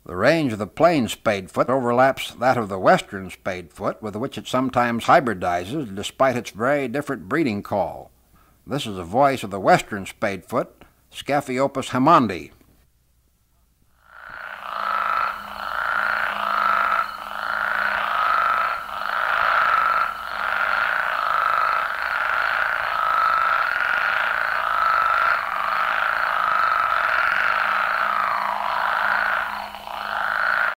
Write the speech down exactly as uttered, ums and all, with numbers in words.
The range of the plain spadefoot overlaps that of the western spadefoot, with which it sometimes hybridizes despite its very different breeding call. This is the voice of the western spadefoot, Scaphiopus hamondi.